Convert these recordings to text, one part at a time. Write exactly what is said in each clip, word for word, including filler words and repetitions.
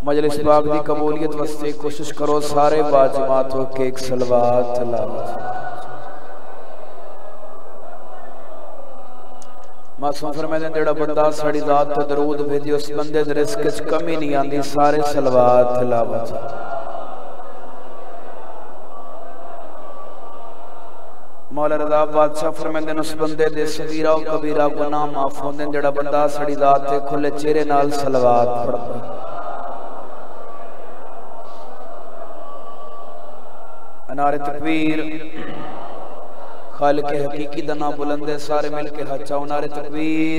مجلس پاک دی قبولیت واسطے کوشش کرو سارے باجماعت ہو کے ایک صلوات تلاوت معصوم فرمائے جڑا بندہ ساڑی ذات تے درود بھیجے اس بندے دے رزق وچ کمی نہیں آندی سارے صلوات تلاوت مولا رضا بادشاہ فرمائے اس بندے دے صغیرہ و کبیرہ گناہ معاف ہوندے جڑا بندہ ساڑی ذات تے کھلے چہرے نال صلوات پڑھدا نعرہ تکبیر خالق حقیقی دنا بلندے سارے مل کے ہچاؤ نعرہ تکبیر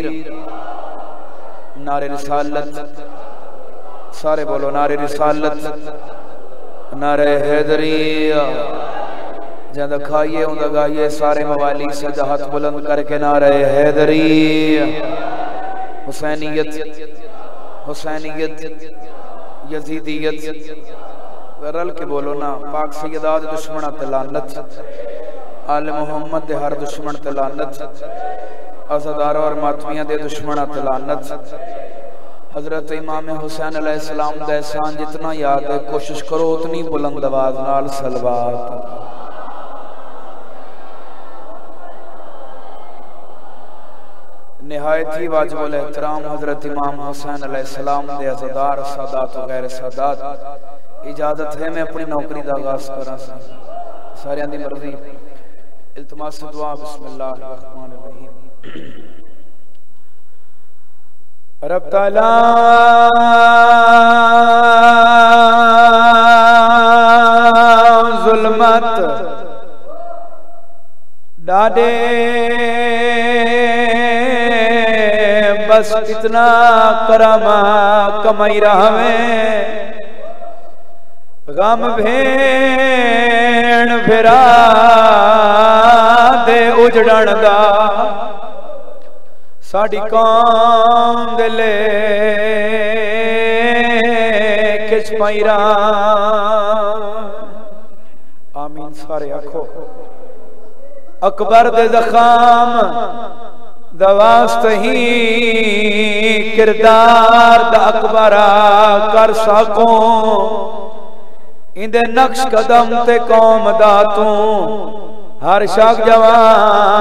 نعرہ رسالت سارے بولو نعرہ رسالت نعرہ حیدری جہاں کھائیے ہوں دگائیے سارے موالی سے جہت بلند کر کے نعرہ حیدری حسینیت حسینیت یزیدیت رل کے بولو نا پاک سیدہ دے دشمنہ تلانت آل محمد دے ہر دشمن تلانت ازدارہ اور ماتمیہ دے دشمنہ تلانت حضرت امام حسین علیہ السلام دے احسان جتنا یاد ہے کوشش کرو اتنی بلند آواز نال صلوات نہایت ہی واجب الاحترام حضرت امام حسین علیہ السلام دے ازدار سادات و غیر سادات اجازت ہے میں اپنی نوکری دا آغاز کرا سا سارے اندھی مرضی التماس دعا بسم اللہ الرحمن الرحیم رب تعالی ظلمت ڈاڈے بس کتنا کرم کمائی رہا میں غم بھین بھرا دے اجڑن دا ساڑی قوم دلے کچ پائی رہا آمین سارے اکھو اکبر دے زخام دواست ہی کردار دا اکبرہ کر سکوں اندے نقش قدم تے قوم داتوں ہر شاک جوان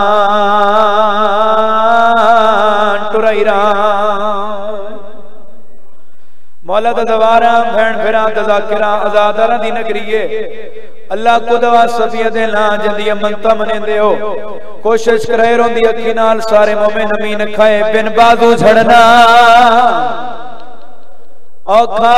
ٹرائی ران مولا دا دوارا بھین بھیران تذاکران ازادارہ دی نگریے اللہ کو دوا صفیہ دے لان جندی منتا منے دے ہو کوشش کرے رون دی اکھی نال سارے مومن امین کھائے بن بازو جھڑنا اوکھا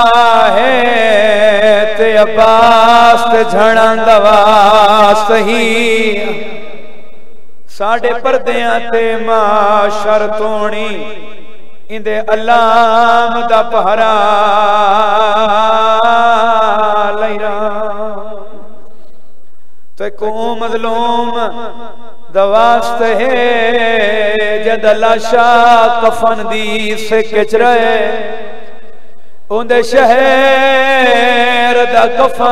ہے تے عباس تے جھڑن دوا صحیح ساڑے پردیاں تے معاشر تونی اندے علام دا پہرا لیرا تے کو مظلوم دواست ہے جد لاشا کفن دی سے کچ رہے اندے شہر دا کفان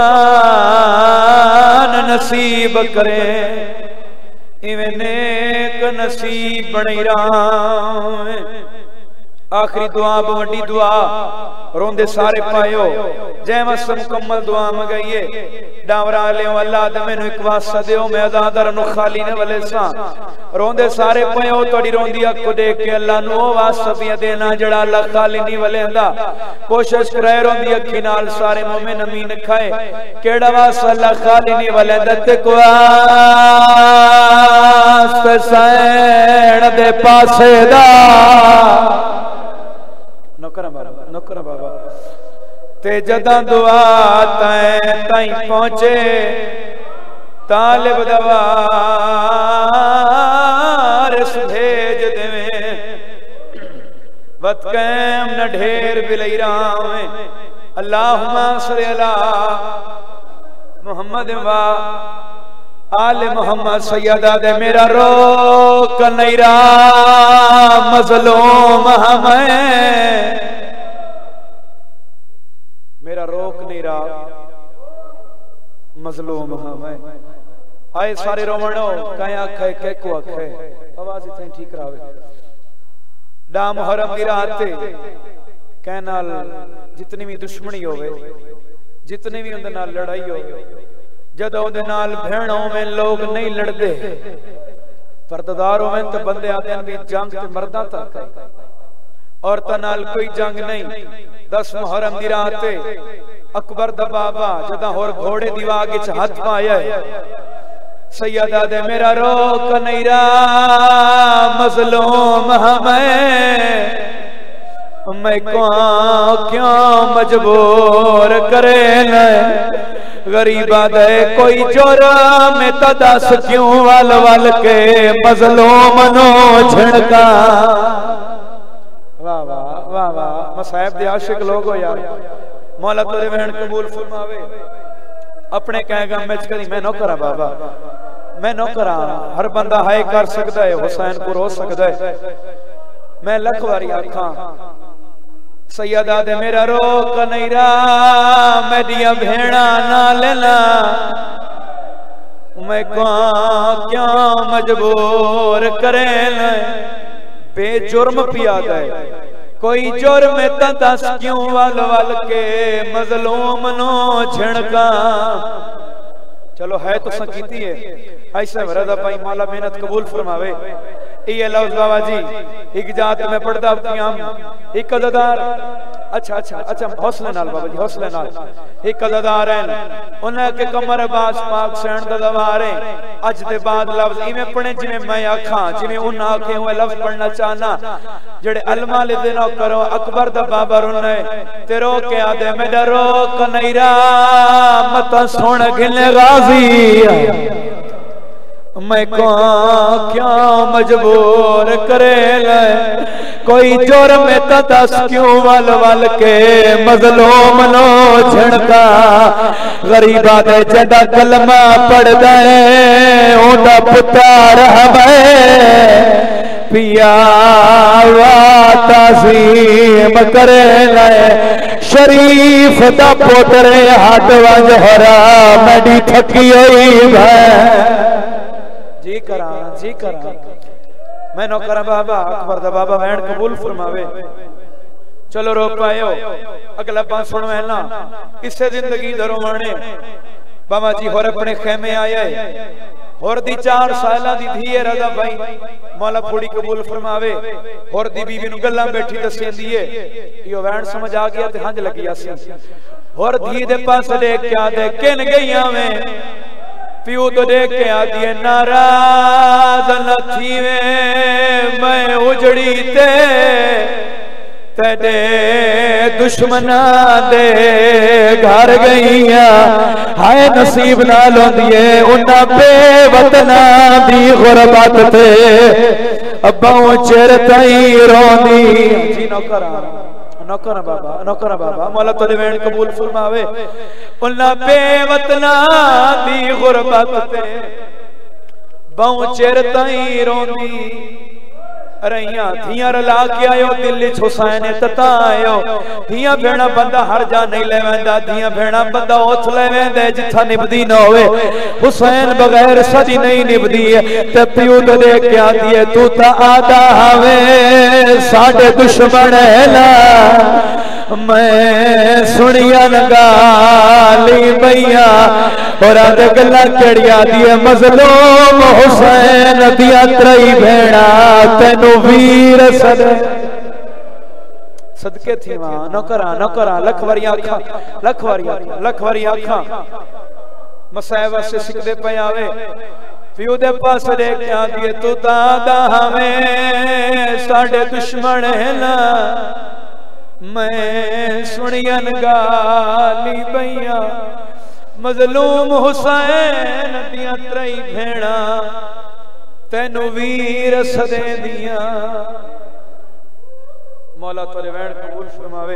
نصیب کرے ایویں نیک نصیب بنی رہا آخری دعا بوڈی دعا روندے سارے پائیو جے مس مکمل دعا مگئیے ڈاورا لیوں اللہ دے میں نو ایک واسطہ دیو میں ازادر نو خالی نے والے ساں روندے سارے پائیو توڑی روندی اکو دیکھ کے اللہ نو واسطہ بھی دینا جڑا اللہ خالی نہیں والے اندہ کوشش کرے روندی اکھی نال سارے مومن امین کھائے کیڑا واسطہ اللہ خالی نہیں والے اندہ تکو واسطہ سین دے پاسے دا نکرم بابا نکرم بابا تے جداں دعا تائیں تائیں پہنچے طالب دوا رس بھیج دویں وقت قیم نہ ڈھیر بلئی راویں اللہم صلی اللہ محمد و آل محمد سیدہ دے میرا روک نہیں رہا مظلوم ہمیں میرا روک نہیں رہا مظلوم ہمیں آئے سارے رومنو کہیں آکھے کہ کو آکھے آواز اتنے ٹھیک رہا ڈا محرم دی رات تے کہنا جتنی بھی دشمنی ہوئے جتنی بھی اندر نال لڑائی ہوئے جدہ اندر نال بھیڑوں میں لوگ نہیں لڑ دے پردداروں میں تو بندے آتے ہیں بھی جنگ تے مردہ تک عورتوں نال کوئی جنگ نہیں دس محرم دی راتے اکبر دا بابا جدہ ہور گھوڑے دیواغی چھ ہاتھ پایا ہے سیدہ دے میرا روک نہیں را مظلوم ہمیں میں کیوں مجبور کرے لیں غریبہ دے کوئی جرم تدس کیوں وال وال کے مظلوم نو جھڑکا واہ واہ واہ واہ مصائب دے عاشق لوگ ہو یار مولا تیرے بہن قبول فرماوے اپنے کہے گا میں چکری میں نو کرا بابا میں نو کرا ہر بندہ ہائے کر سکتا ہے حسین کو رو سکتا ہے میں لکھ واری آکھاں سیدہ دے میرا روک نہیں را میں دیا بھیڑا نہ لینا میں کیوں مجبور کرے لیں بے جرم پیادا ہے کوئی جرم تدس کیوں وال وال کے مظلوم نو جھڑکا چلو ہے تو سکیتی ہے ایسا وردہ پائی مولا محنت قبول فرماوے یہ لفظ بابا جی ایک جات میں پڑھتا ہوں ایک عددار اچھا اچھا اچھا حوصلہ نال بابا جی حوصلہ نال ایک عددار ہیں انہیں کے کمر باس پاک سینڈ ددواریں اج دے بعد لفظ ایمیں پڑھیں جی میں میں آکھاں جی میں ان آکھیں ہوئے لفظ پڑھنا چاہنا جڑے علماء لے دینا کرو اکبر دا بابا رنے تیرو کے آدھے میں ڈرو کنیرا متا سوڑ گھلے غازی میں کیوں مجبور کرے لیں کوئی جرم تدس کیوں وال وال کے مظلوم نو جھڑکا غریبہ دے جڑا کلمہ پڑھ دے اوندا پتار ہمیں پیا وا تعظیم کرے لے شریف دا پوترے ہاتھ وانج ہورا میڈی تھکی ہوئی بھائی جی کران جی کران میں نو کرا بابا اکبر دا بابا بہن قبول فرماوے چلو رو پائے ہو اگلا پانچ سنو ہے نا اس سے زندگی درو مانے بابا جی ہور اپنے خیمے آیا ہے ہور دی چار سالہ دی دھیے رضا بھائی مولا پھوڑی قبول فرماوے ہور دی بی بی نو گلہ بیٹھی دسیں دیئے یہ وین سمجھ آگیا تے ہنج لگی آسی ہور دھی دے پاس دیکھ کیا دے کن گئی میں پیو تو دیکھ کے آدھی ہے ناراض نہ تھیوے میں اجڑی تے تیرے دشمنہ دے گھر گئیاں ہائے نصیب نہ لوندیے انہا بے وطنہ دی غربت تے اباؤں چرتائی روندی جی نوکرہ نوکرہ بابا نوکرہ بابا مولا تو دیوین قبول فرماوے انہا بے وطنہ دی غربت تے باؤں چرتائی روندی رہیاں دھیاں رلا کے آئے ہو دلی حسین تتا آئے ہو دھیاں بھیڑا بندہ ہر جا نہیں لے ویندہ دھیاں بھیڑا بندہ اوتھ لے ویندے جتھا نبدی نہ ہوئے حسین بغیر صدی نہیں نبدی ہے تے پیو تو دے کے آتی ہے تو تا آدھا ہوئے ساڑھے دشمن ہے لا میں سنیا نگالی بھئیا اور آدھے گلہ کڑیا دیئے مظلوم حسین دیا ترئی بھیڑا تینو ویر صدے صدقے تھی وہاں نوکرہ نوکرہ لکھوری آکھا لکھوری آکھا لکھوری آکھا مسائبہ سے سکھدے پہ آوے پیو دے پاس دے کیا دیئے تو دادا ہمیں ساڑھے دشمن ہے نا میں سنین گالی بھئیا مظلوم حسین دیا ترئی بھیڑا تینو ویر صدے دیا مولا تولے وین قبول فرماوے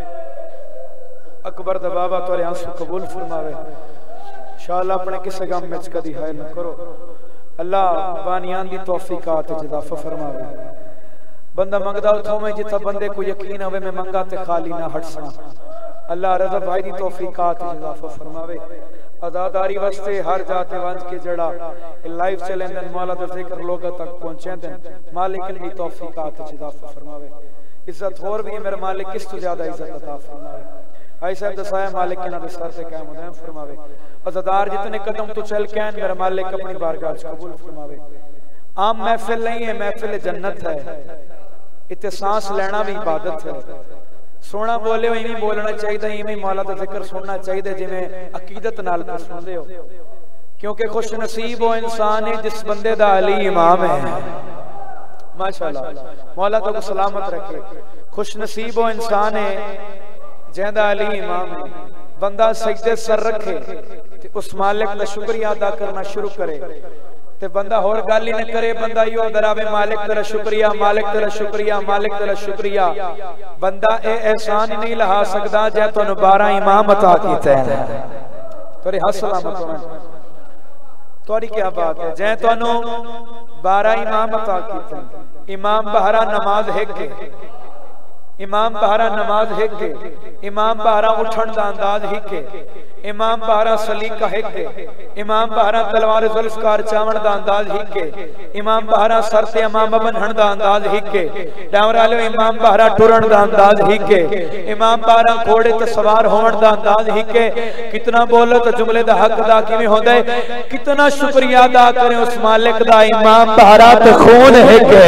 اکبر دا بابا تولے آنسو قبول فرماوے انشاءاللہ اپنے کسے گام میں چکا دی ہائے نہ کرو اللہ بانیان دی توفیقات جدافہ فرماوے بندہ منگدہ اتھو میں جتا بندے کو یقین ہوئے میں منگا تے خالی نہ ہٹ سا اللہ رضا بھائی دی توفیقات اضافہ فرماوے عزاداری واسطے ہر جاتے وانج کے جڑا لائف چلیں دن مولا دا ذکر لوگا تک پہنچیں دن مالک بھی توفیقات اضافہ فرماوے عزت اور بھی ہے میرا مالک کس تو زیادہ عزت عطا فرمائے آئی صاحب دسایا مالک کے نہ سر سے قائم دائم فرماوے عزدار جتنے قدم تو چل کے ہیں میرا مالک اپنی بارگاہ قبول فرماوے عام محفل نہیں ہے محفل جنت ہے اتنے سانس لینا بھی عبادت ہے سونا بولے ہو ایمی بولنا چاہیے ایمی مولا دا ذکر سننا چاہیے جی میں عقیدت نال پر سن دے ہو کیونکہ خوش نصیب ہو انسان ہے جس بندے دا علی امام ہے ماشاءاللہ مولا تو کو سلامت رکھے خوش نصیب ہو انسان ہے جہندہ علی امام ہے بندہ سجدے سر رکھے اس مالک دا شکریہ ادا کرنا شروع کرے تے بندہ اور گالی نہ کرے بندہ یوں دراوے مالک تیرا شکریہ مالک تیرا شکریہ مالک تیرا شکریہ بندہ اے احسان ہی نہیں لہا سکتا جے تو انہوں بارہ امام عطا کیتے ہیں توری حس سلامت ہوئے توری کیا بات ہے جے تو انہوں بارہ امام عطا کیتے ہیں امام بہرہ نماز ہے کے امام بہرہ نماز ہے کے امام بہرہ اٹھن دا انداز ہی کے امام بہرہ سلیقہ ہے کے امام بہرہ تلوار ذوالفقار چاون دا انداز ہی کے امام بہرہ سرتے امام بنہن دا انداز ہی کے ڈاورالو امام بہرہ ٹورن دا انداز ہی کے امام بہرہ گھوڑے تے سوار ہون دا انداز ہی کے کتنا بولو تو جملے دا حق دا کیویں ہوندے کتنا شکریہ ادا کریں اس مالک دا امام بہرہ تے خون ہے کے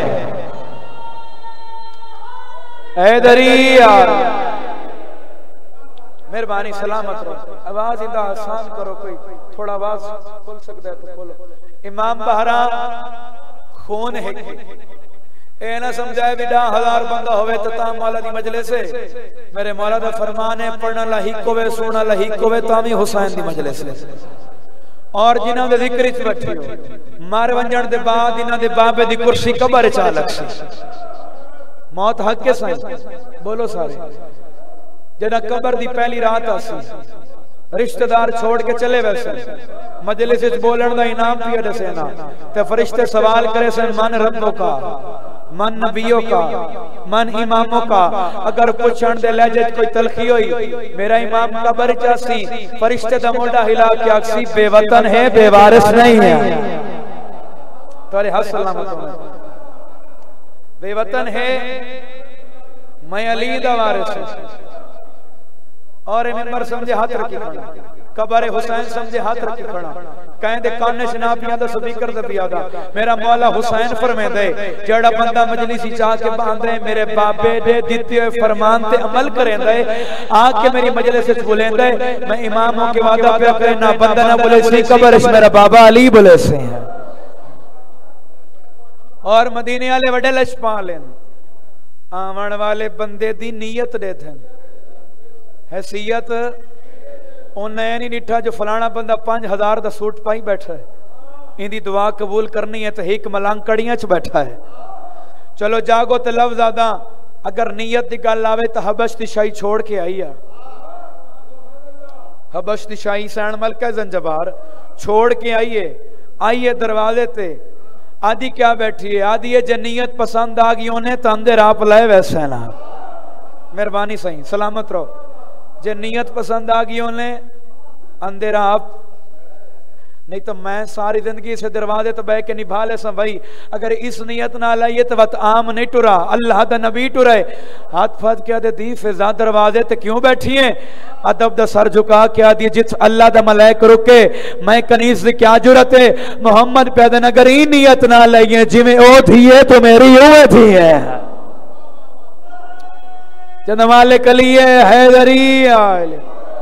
اے دریا مہربانی سلامت رہو آواز اندہ آسان کرو کوئی تھوڑا آواز کھول سکتا ہے تو کھولو امام بہرہ خون ہے اے نہ سمجھائے بھی ڈاں ہزار بندہ ہوئے تتام مولا دی مجلے سے میرے مولا دا فرمان ہے پڑھنا لہیکو وے سونا لہیکو وے تامی حسین دی مجلے سے اور جنہوں دے ذکر اچھ بٹھی ہو مار ونجن دے بعد انہوں دے بابے دی کرسی قبر چالک سے موت حق کے سائیں بولو سارے جنہ قبر دی پہلی رات آسی رشتہ دار چھوڑ کے چلے ویسے مجلس سے بولن دا انعام پیا جیسے نا تے فرشتے سوال کرے سے من ربوں کا من نبیوں کا من اماموں کا اگر پوچھن دے لہجے کوئی تلخی ہوئی میرا امام قبر چاسی فرشتے دا موڈا ہلا کے اکسی بے وطن ہے بے وارث نہیں ہے توڑے حس سلامت ہوئے بے وطن ہے میں علی دا وارث ہوں اور ممبر سمجھے ہاتھ رکھی کھڑا قبر حسین سمجھے ہاتھ رکھی کھڑا کہیں دے کانے شناپیاں دا سپیکر دا پیادا میرا مولا حسین فرمے دے جڑا بندہ مجلسی چاہ کے باندھے میرے بابے دے دیتے ہوئے فرمان تے عمل کریں دے آگ کے میری مجلس سے بولیں دے میں اماموں کے وعدہ پہ کریں نہ بندہ نہ بولے سی قبر اس میرا بابا علی بولے سے ہیں اور مدینے والے وڈے لچ پا لیں آمن والے بندے دی نیت دے تھے حیثیت انہیں نہیں نٹھا جو فلانا بندہ پانچ ہزار دا سوٹ پائی بیٹھا ہے ان دی دعا قبول کرنی ہے تو ایک ملانگ کڑیاں چ بیٹھا ہے چلو جاگو تے لفظ آدھا اگر نیت دی گل آوے تو حبش دی شاہی چھوڑ کے آئی ہے حبش دی شاہی سین ملکہ زنجبار چھوڑ کے آئیے آئیے دروازے تے آدھی کیا بیٹھی ہے آدھی ہے جنیت پسند آگی انہیں تو اندر آپ لائے ویسے نا مہربانی صحیح سلامت رہو جنیت پسند آگی انہیں اندر آپ نہیں تو میں ساری زندگی سے دروازے تو بے کے نبھا لے سن بھائی اگر اس نیت نہ لائیے تو وقت عام نہیں ٹرا اللہ دا نبی ٹرے ہاتھ پھات کیا دے دی فضا دروازے تو کیوں بیٹھی ہیں ادب دا سر جھکا کیا دی جس اللہ دا ملائک رکے میں کنیز سے کیا جرت ہے محمد پیدا نگر ہی نیت نہ لائیے جی میں او دھیے تو میری اوے دھیے جن مالک علی حیدری آئے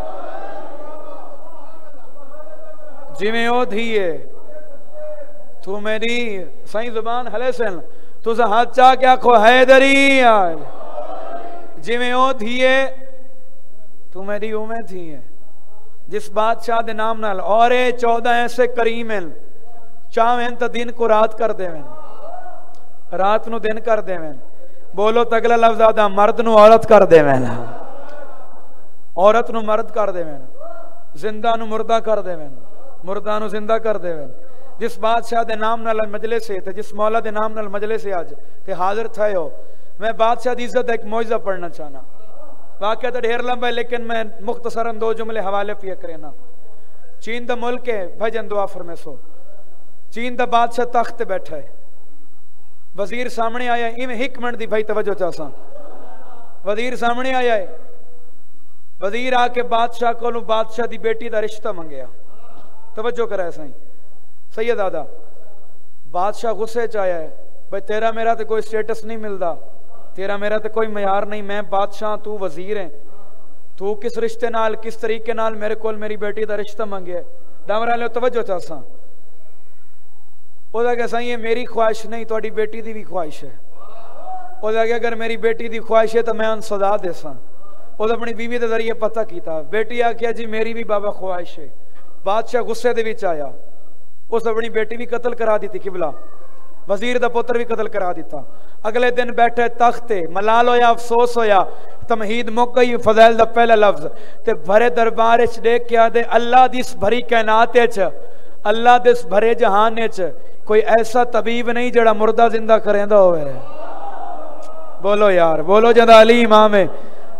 جی میں او دھیے تو میری صحیح زبان حلے سن تو سے ہاتھ چاہ کیا کھو حیدری آئے جی میں او دھیے تو میری اومیں دھیے جس بادشاہ دے نام نال اور چودہ ایسے کریم ہیں چاہیں تا دن کو رات کر دے میں رات نو دن کر دے میں بولو تگلا لفظ آدھا مرد نو عورت کر دے میں عورت نو مرد کر دے میں زندہ نو مردہ کر دے میں مردہ نو زندہ کر دے میں جس بادشاہ دے نام نال مجلس سے تے جس مولا دے نام نال مجلس سے آج تے حاضر تھے ہو میں بادشاہ دی عزت ایک معجزہ پڑھنا چاہنا واقعہ تو ڈھیر لمبا ہے لیکن میں مختصراً دو جملے حوالے پیا کرنا چین دا ملک ہے بھجن دعا فرمے سو چین دا بادشاہ تخت بیٹھا ہے وزیر سامنے آیا ہے، ایویں ایک منٹ دی بھائی توجہ چاہساں، وزیر سامنے آیا ہے، وزیر آ کے بادشاہ کو بادشاہ دی بیٹی دا رشتہ منگیا، توجہ کرا ہے سائیں سید آدھا، بادشاہ غصے چایا ہے، بھائی تیرا میرا تے کوئی سٹیٹس نہیں ملدا، تیرا میرا تے کوئی معیار نہیں، میں بادشاہ تو وزیر ہیں، تو کس رشتے نال کس طریقے نال میرے کول میری بیٹی دا رشتہ منگیا ہے؟ ڈامرہ لے توجہ چاہساں، او دا کہ سائیں یہ میری خواہش نہیں تواڈی بیٹی دی بھی خواہش ہے، او دا کہ اگر میری بیٹی دی خواہش ہے تو میں ان سزا دے ساں، او دا اپنی بیوی دے ذریعے پتہ کیتا، بیٹی آکھیا جی میری بھی بابا خواہش ہے، بادشاہ غصے دے وچ آیا، اس اپنی بیٹی بھی قتل کرا دیتی، قبلہ وزیر دا پتر بھی قتل کرا دیتا، اگلے دن بیٹھے تخت ملال ہویا افسوس ہویا، تمہید موقعی فضائل دا پہلا لفظ تے بھرے دربار اچ دیکھ کے آدھے اللہ دی اس بھری کائنات اچ، اللہ دے اس بھرے جہان اچ کوئی ایسا طبیب نہیں جڑا مردہ زندہ کریندا ہوئے، بولو یار بولو جدا علی امام ہے۔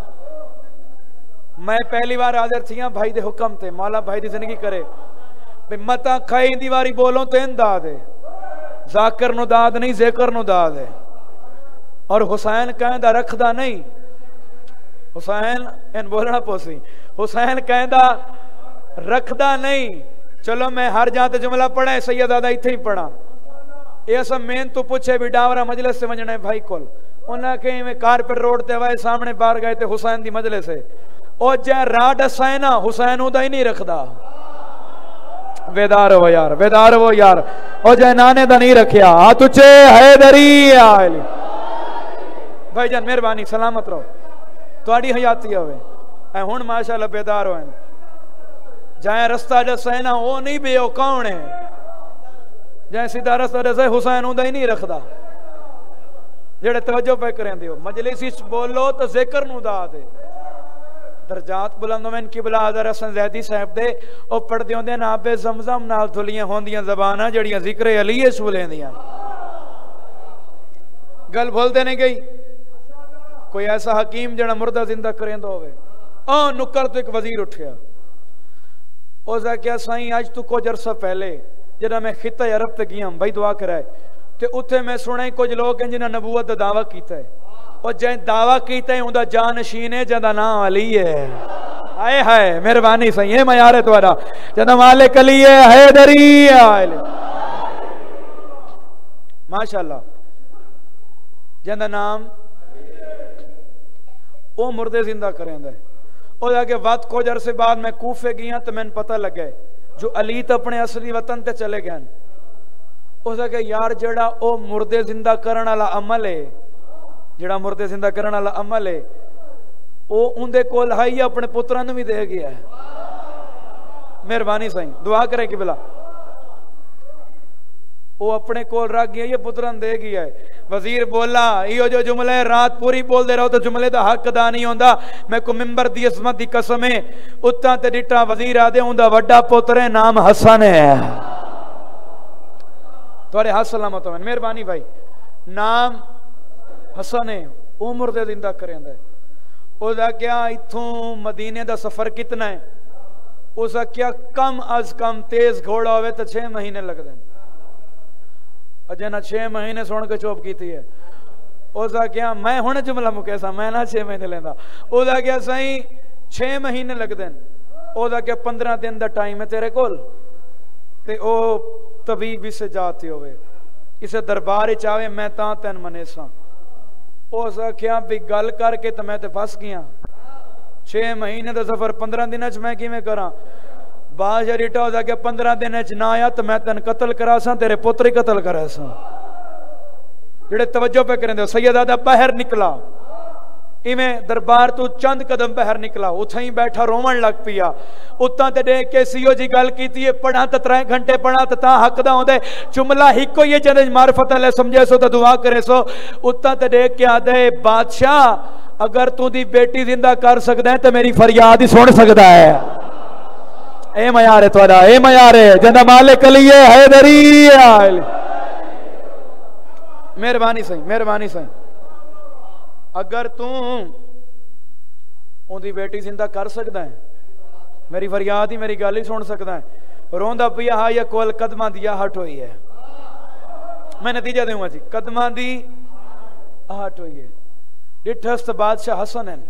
میں پہلی بار حاضر تھیاں بھائی دے حکم تے، مولا بھائی دی زندگی کرے، متا کھائی دیواری بولوں تو ان داد ہے، ذاکر نو داد نہیں ذکر نو داد ہے، اور حسین کہندہ رکھدا نہیں، حسین ان بولنا پوسی، حسین کہندہ رکھدا نہیں، چلو میں ہر جاتے جملہ پڑھا ہے سید آدھا اتھے ہی پڑھا، یہ سب مین تو پوچھے بھی ڈاورا مجلس سے ونجنے بھائی کول، انہاں کہیں میں کارپٹ روڈ تے وائے سامنے بار گئے تے حسین دی مجلس ہے، او جائے راڈ سائنہ حسین ادا ہی نہیں رکھدا، بیدار ہو یار بیدار ہو یار، او جائے نانے دا نہیں رکھیا، آ تجھے حیدری آئلی بھائی جان مہربانی سلامت رہو، تواڈی حیاتی ہوئے اے ہون ماشاءاللہ بیدار ہوئے، جائیں رستہ جو سینا وہ نہیں بے او کون ہے، جائیں سیدھا رستہ جو سین حسین ادا ہی نہیں رکھدا، جڑے توجہ پہ کریں دیو مجلس اس بولو تو ذکر نو دا دے، درجات بلندوں میں ان کی بلا حضر حسن زیدی صاحب دے او پڑھ دیوں دے ناب زمزم نال دھلیاں ہوندیاں زبانہ جڑیاں ذکر علیہ سولیں دیاں، گل بھول دے نہیں گئی، کوئی ایسا حکیم جڑا مردہ زندہ کریں دو ہوئے، آن نکر تو ایک وزیر اٹھیا، او زا کیا سائیں آج تو کچھ عرصہ پہلے جنہاں میں خطہ عرب تے گیا ہم بھائی دعا کرائے تے اتھے میں سنے کچھ لوگ ہیں جنہاں نبوت دا دعویٰ کیتا ہے، اور جائیں دعویٰ کیتا ہے اندھا جانشین ہے جنہاں نام علی ہے، آئے ہائے مہربانی سائیں یہ معیار ہے توڑا جنہاں مالک علی ہے حیدری آئے ماشاءاللہ جنہاں نام او مردے زندہ کریں دے، اور جا کے وقت کو جر سے بعد میں کوفے گیا تو میں پتہ لگے جو علی تو اپنے اصلی وطن تے چلے گئے، اس جا کہ یار جڑا او مردے زندہ کرن والا عمل ہے، جڑا مردے زندہ کرن والا عمل ہے او اندے کول ہائی اپنے پتران بھی دے گیا ہے، مہربانی سائیں دعا کرے کہ بلا وہ اپنے کول رکھ گیا یہ پتران دے گیا ہے، وزیر بولا یہ جو جملے رات پوری بول دے رہا ہو تو جملے دا حق دا نہیں ہوندہ، میں کو ممبر دی عظمت دی قسم ہے اتنا تے ڈٹا وزیر آدھے ہوندہ وڈا پترے نام حسن ہے، توڑے حس سلامت ہوئے مہربانی بھائی، نام حسن ہے عمر دے زندہ کریں دے، او دا کیا اتھوں مدینے دا سفر کتنا ہے، او دا کیا کم از کم تیز گھوڑا ہوئے تو چھ مہینے لگ دیں، اجینا چھ مہینے سوڑ کے چوب کی تھی ہے، او دا کیا میں ہونے جملہ مکیسا میں نہ چھ مہینے لیندہ، او دا کیا سائیں چھ مہینے لگ دیں، او دا کیا پندرہ دن دا ٹائم ہے تیرے کول، تے او طبیب سے جاتے ہوئے اسے دربار چاہوے میں تاں تین منیساں، او سا کیا بھی گل کر کے تو میں تے پھس گیا، چھ مہینے دا سفر پندرہ دن اچھ میں کی میں کراں، باز ریٹا ہو دا کہ پندرہ دن اچھ نہ آیا تو میں تن قتل کرا ساں تیرے پتری قتل کرا ساں، جڑے توجہ پہ کریں دے سید آدھا باہر نکلا، ایمیں دربار تو چند قدم باہر نکلا، اتھا ہی بیٹھا رومن لگ پیا، اتنا تے دیکھ کے سیو جی گل کی تھی پڑھا تا ترائے گھنٹے پڑھا تا تا حق دا ہوں دے جملہ ہی کو یہ چندے معرفت اللہ سمجھے سو تا دعا کرے سو، اتنا تے دیکھ کے آدھے بادشاہ اگر تو دی بیٹی زندہ کر سکتا ہے تو میری فریاد ہی سن سکتا ہے، اے میارے توڑا اے میارے جندہ مالک علی حیدری آئے، مہربانی سہیں مہربانی سہیں، اگر تم ان دی بیٹی زندہ کر سکتا ہے میری فریاد ہی میری گل ہی سن سکتا ہے، روندہ پیا ہا یا کول قدمہ دیا ہٹ ہوئی ہے، میں نتیجہ دوں جی قدمہ دی آہٹ ہوئی ہے ڈٹھس تو بادشاہ حسن ہیں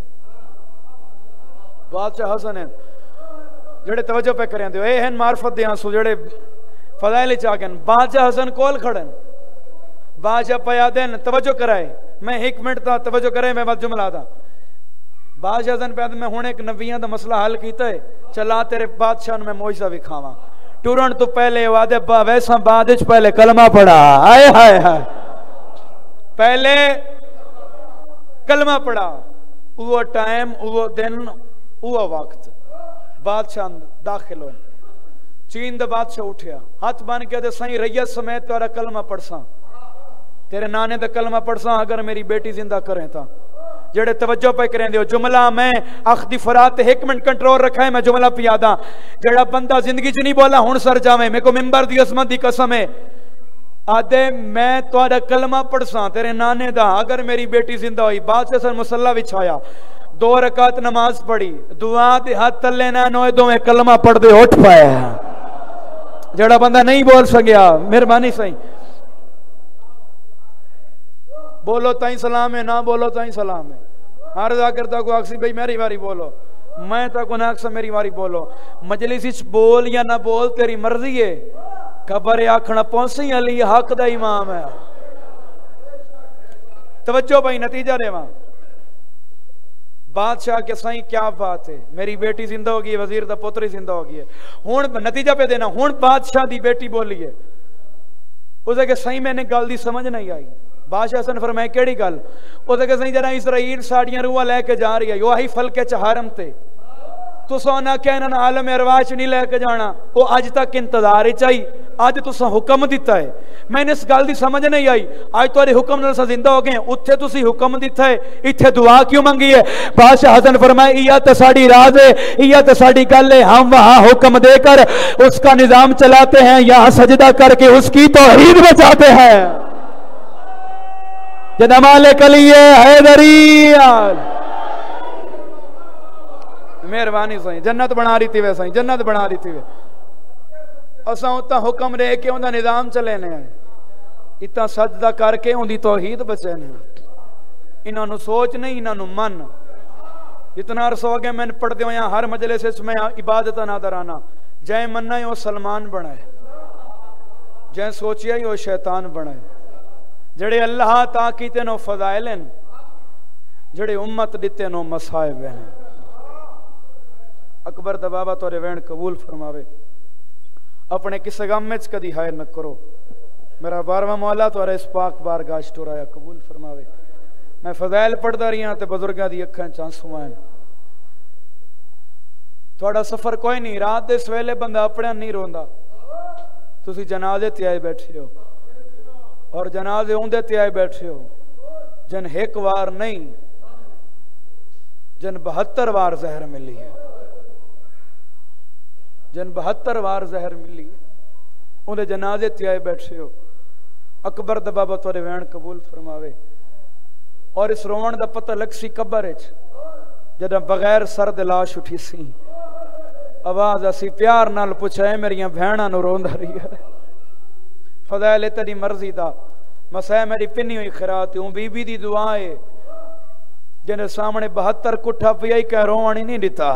بادشاہ حسن ہیں جڑے توجہ پہ کریں دیو اے ہیں معرفت دیاں سو جڑے فضائل چاکن بادشاہ حسن کول کھڑن بادشاہ پیادن توجہ کرائے میں ایک منٹ تا توجہ کرائے میں بات جملہ دا بادشاہ حسن پیادن میں ہونے ایک نبیان دا مسئلہ حل کیتا ہے چلا تیرے بادشاہ میں موجزہ بھی کھاواں ٹورن تو پہلے وعدے با ویسا بادش پہلے کلمہ پڑھا آئے ہائے ہائے پہلے کلمہ پڑھا وہ ٹائم وہ دن وہ وقت بادشاہ داخل ہوئے چین دا بادشاہ اٹھیا ہاتھ بان کے دے سائیں ریت سمیت تارا کلمہ پڑھساں تیرے نانے دا کلمہ پڑھساں اگر میری بیٹی زندہ کریں تا جڑے توجہ پہ کریں دیو جملہ میں اخدی فرات ایک منٹ کنٹرول رکھا ہے میں جملہ پیادا جڑا بندہ زندگی چ نہیں بولا ہون سر جاویں میں کو ممبر دی عظمت دی قسم ہے آدھے میں تارا کلمہ پڑھساں تیرے نانے دا اگر میری بیٹی زندہ ہوئی بادشاہ سر مسلح بچھایا دو رکعت نماز پڑھی دعا دے ہاتھ تلے نہ نوئے دو میں کلمہ پڑھ دے اٹھ پایا جڑا بندہ نہیں بول سکیا مہربانی صحیح بولو تائیں سلام ہے نہ بولو تائیں سلام ہے ہر ذاکر تا کو اکسی بھئی میری باری بولو میں تا کو ناکسا میری باری بولو مجلس اچھ بول یا نہ بول تیری مرضی ہے خبر آکھنا پونسی علی حق دا امام ہے توجہ بھائی نتیجہ دے وہاں بادشاہ کے سائیں کیا بات ہے میری بیٹی زندہ ہوگی وزیر دا پتری زندہ ہوگی ہے ہون نتیجہ پہ دینا ہون بادشاہ دی بیٹی بولی ہے اسے کہ سائیں میں نے گل دی سمجھ نہیں آئی بادشاہ سن فرمائے کیڑی گل اسے کہ سائیں جرا اسرائیل ساڑیاں روح لے کے جا رہی ہے یو آہی فلکے چہارم تے تو سونا کہنا عالم ارواح نہیں لے کے جانا وہ آج تک انتظار ہی چاہی آج تو سا حکم دیتا ہے میں نے اس گل دی سمجھ نہیں آئی آج تو حکم نال سا زندہ ہو گئے ہیں اتھے تو سی حکم دیتا ہے اتھے دعا کیوں منگی ہے بادشاہ حسن فرمائے ایا تے ساڑی راز ہے ایا تے ساڑی گل ہے ہم وہاں حکم دے کر اس کا نظام چلاتے ہیں یہاں سجدہ کر کے اس کی توحید بچاتے ہیں جنہ مالک علی حیدری مہربانی سائیں جنت بنا رہی تھی وے سائیں جنت بنا رہی تھی وے اساں اتنا حکم رہے کہ انہاں نظام چلے نے اتنا سجدہ کر کے ان دی توحید بچے نے انہاں نو سوچ نہیں انہاں نو من اتنا عرصہ ہو گیا میں نے پڑھ دیو یہاں ہر مجلس سے میں عبادت نادرانا جائے مننا ہی وہ سلمان بنائے جائے سوچیا ہی وہ شیطان بنائے جڑے اللہ تاکیتے نو فضائلن جڑے امت دیتے نو مسائب ہیں اکبر دا بابا تو روین قبول فرماوے اپنے کس غم میں کدی ہائر نہ کرو میرا بارواں مولا تو اس پاک بارگاہ ٹورایا قبول فرماوے میں فضائل پڑھدا رہیا تے بزرگاں دی اکھاں چانسو ہیں تھوڑا سفر کوئی نہیں رات دے سویلے بندہ اپنے نہیں روندا تسی جنازے تے آئے بیٹھے ہو اور جنازے اوندے تے آئے بیٹھے ہو جن ایک وار نہیں جن بہتر وار زہر ملی ہے جن بہتر وار زہر ملی ہے انہیں جنازے تے آئے بیٹھے ہو اکبر دا بابا تو روین قبول فرماوے اور اس روان دا پتہ لگ سی قبر اچ جدہ بغیر سرد لاش اٹھی سی آواز اسی پیار نال پوچھائے میریاں بھیڑاں نو روندا رہی ہے فضائل تیری مرضی دا مسائے میری پنی ہوئی خیرات ہوں بی بی دی دعائے جنہیں سامنے بہتر کٹھا پیائی کہہ روانی نہیں دیتا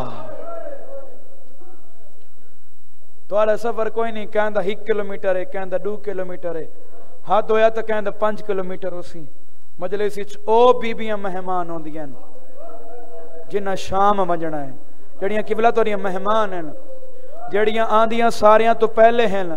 تو آلہ سفر کوئی نہیں کہندہ ایک کلومیٹر ہے کہندہ دو کلومیٹر ہے ہاتھ ہویا تو کہندہ پانچ کلومیٹر ہو سی مجلس اچ او بیبیاں مہمان ہوں دیاں جنہ شام مجنہ ہے جڑیاں قبلہ تو رہی مہمان ہیں جڑیاں آندیاں ساریاں تو پہلے ہیں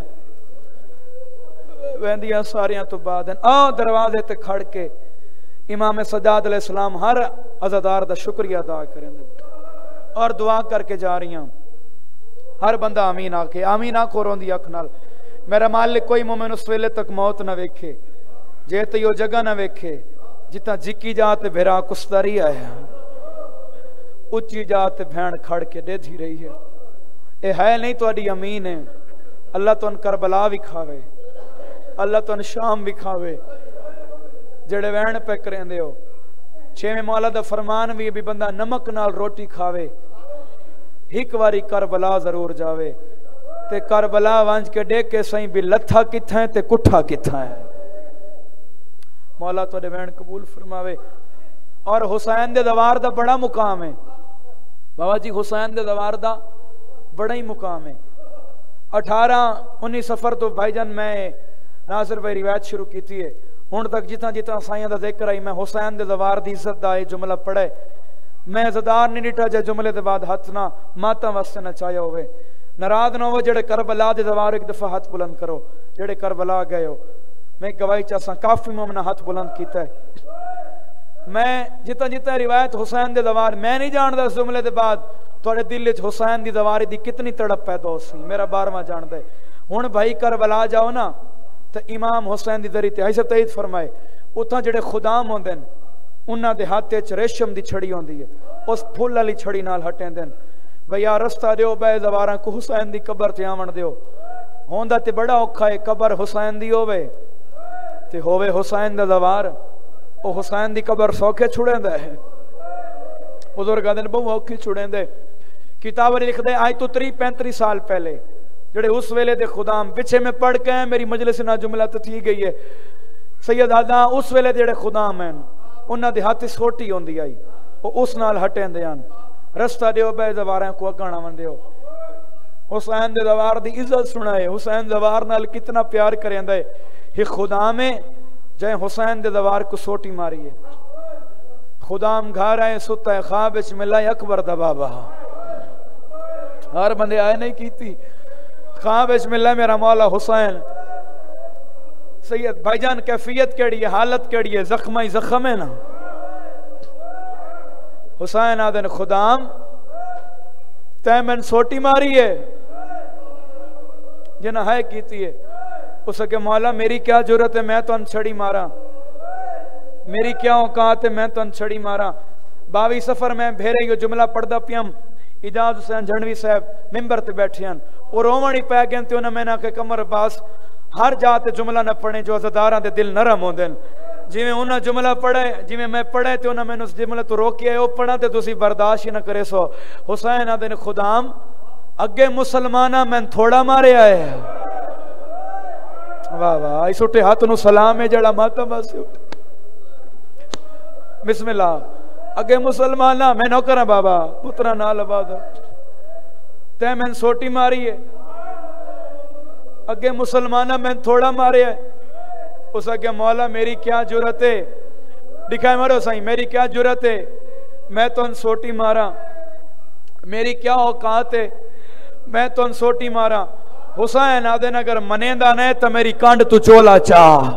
ویندیاں ساریاں تو بعد ہیں آہ دروازے تے کھڑ کے امام سجاد علیہ السلام ہر عزادار دا شکریہ ادا کریں اور دعا کر کے جا رہی ہیں ہر بندہ آمین آکے آمین آکو رون دی اکھ نال میرا مالک کوئی مومن اس ویلے تک موت نہ ویکھے جیتے یو جگہ نہ ویکھے جتا جکی جاتے بھیرا کستاری آیا اچھی جاتے بھین کھڑ کے دے دھی رہی ہے اے ہے نہیں تو اڈی امین ہے اللہ تو ان کربلا بھی کھاوے اللہ تو ان شام بھی کھاوے جڑے وین پہ کریں دے ہو چھویں مولا دا فرمان بھی بھی بندہ نمک نال روٹی کھاوے ہک واری کربلا ضرور جاوے تے کربلا وانج کے ڈے کے سائیں بھی لتھا کتھا ہے تے کٹھا کتھا ہے مولا تو وین قبول فرماوے. اور حسین دے دوار دا بڑا مقام ہے بابا جی, حسین دے دوار دا بڑا ہی مقام ہے. اٹھارہ انیس سفر تو بھائی جان میں ناصر بھائی روایت شروع کیتی ہے, ہن تک جتنا جتنا سائیاں دا ذکر آئی میں حسین دے دوار دی عزت دا یہ جملہ پڑھے, میں زدار نہیں ڈٹا جے جملے دے بعد ہاتھ نہ ماتا واسطے نہ چاہیا ہوئے. ناراض نہ ہو جڑے کربلا دے دوار ایک دفعہ ہاتھ بلند کرو, جڑے کربلا گئے ہو. میں گواہی چاہساں کافی مومنہ ہاتھ بلند کیتا ہے. میں جتنا جتنا روایت حسین دے دوار میں نہیں جاندا اس جملے دے بعد تھوڑے دل وچ حسین دی دواری دی کتنی تڑپ پیدا ہو سی, میرا بارواں جاندا ہے. ہن بھائی کربلا جاؤ نا تے امام حسین دی دری تے ایسا تائید فرمائے, اتھاں جڑے خدام ہوندے نے انہاں دے ہاتھ وچ ریشم دی چھڑی ہوندی ہے, اس پھول والی چھڑی نال ہٹیندے نے. بھیا رستہ دیو بے زواراں کو حسین دی قبر تے آون دیو. ہوندا تے بڑا اوکھا ہے, قبر حسین دی ہووے تے ہووے حسین دا دوار, او حسین دی قبر سوکھے چھڑیندا ہے. بزرگاں دے بہت اوکھی چھڑیندے. کتاب لکھ دے آج تو تری پینتری سال پہلے جڑے اس ویلے دے خدام پیچھے میں پڑھ کے ہیں, میری مجلس نہ جملہ تو تھی گئی ہے. سید آدھا اس ویلے دے جڑے خدام ہیں انہاں دے ہاتھ سوٹی ہوندی آئی, او اس نال ہٹیندے ہن. رستہ دیو بے زواراں کو اگانا ون دیو. حسین دے دوار دی عزت سنائے, حسین دوار نال کتنا پیار کریندا ہے. یہ خدا میں جائے حسین دے دوار کو سوٹی ماری ہے. خدام گھر آئے ستا ہے خواب وچ ملا اکبر دا بابا, ہر بندے آئے نہیں کیتی. خواب وچ ملا میرا مولا حسین. سید بھائی جان کیفیت کیڑی ہے, حالت کیڑی ہے, زخم ہی زخم ہے نا. حسین آدھن خدام تے میں سوٹی ماری ہے جنہ ہے کیتی ہے. اس کہ مولا میری کیا جرت ہے میں تو ان چھڑی مارا, میری کیا اوقات ہے میں تو ان چھڑی مارا. باوی سفر میں بھیرے یہ جملہ پڑھدا پیام, اجاز حسین جھنڈوی صاحب ممبر تے بیٹھے ہیں اور رومانی پہ گئے تے انہوں میں نہ کہ کمر عباس ہر جاتے جملہ نہ پڑھیں جو عزداراں دے دل نرم ہوں دن. جی میں انہوں جملہ پڑھے جی میں میں پڑھے تے انہوں میں نے اس جملہ تو روکی ہے وہ پڑھا تے تسی برداشت ہی نہ کرے سو. حسین آدھے خدام اگے مسلمانہ میں تھوڑا مارے آئے. واہ واہ, اس اٹھے ہاتھ نو سلام ہے جڑا ماتا باسے اٹھے. بسم اللہ. اگے مسلمانہ میں نو کرا بابا پترہ نال آباد تے میں سوٹی ماری ہے. اگے مسلمانہ میں تھوڑا مارے ہے. اس اگے مولا میری کیا جرت ہے, دکھائے مرو سائیں میری کیا جرت ہے, میں تو ان سوٹی مارا. میری کیا اوقات ہے میں تو ان سوٹی مارا. حسین آدھن اگر منیندہ نہیں تو میری کانڈ تو چولا چاہ.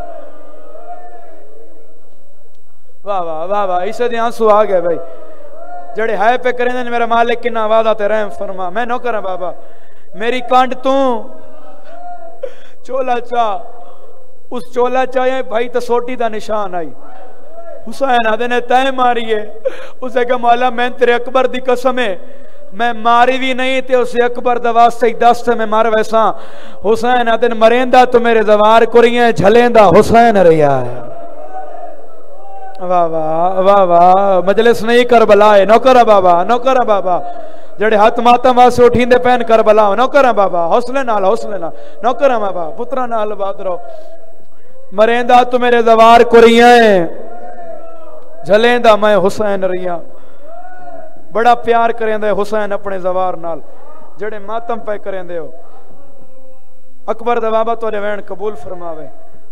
واہ واہ واہ واہ, اسے دے آنسو آ گئے بھائی. جڑے ہائے پہ کریں دیں میرا مالک کی نوازہ تے رحم فرما. میں نو کریں بابا میری کانڈ تو چولا چاہ. اس چولا چاہے بھائی تو سوٹی دا نشان آئی. حسین آدھے نے تائیں ماری ہے. اسے کہ مولا میں تیرے اکبر دی قسم ہے میں ماری بھی نہیں تے اسے اکبر دا واسطے ہی دست میں مار ویسا. حسین آدھے مریندہ تو میرے دوار کو رہی ہیں, جھلیندہ حسین رہیا ہے. واہ واہ واہ واہ, مجلس نہیں کربلا ہے. نوکرہ بابا نوکرہ بابا جڑے ہاتھ ماتم واسے اٹھیندے پہن کربلا ہو. نوکرہ بابا حوصلے نال حوصلے نال نوکرہ بابا پترہ نال بات رہو. مریندہ تو میرے دوار کو رہی ہیں, جھلیندہ میں حسین رہیا. بڑا پیار کریں دے حسین اپنے زوار نال جڑے ماتم پہ کریں دے ہو. اکبر دا بابا تو وین قبول فرماوے.